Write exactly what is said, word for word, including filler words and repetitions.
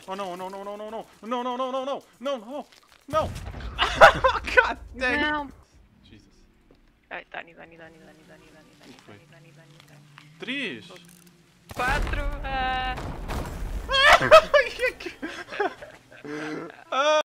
Oh não, não, não, não, não, não, não, não, não, não, não, não, não, não. God dang. Não. Jesus. Ai, Dani, Dani, Dani, Dani, Dani, Dani, Dani, Foi. Dani, Dani, Dani, Dani. Três. Quatro. Ah. Ah!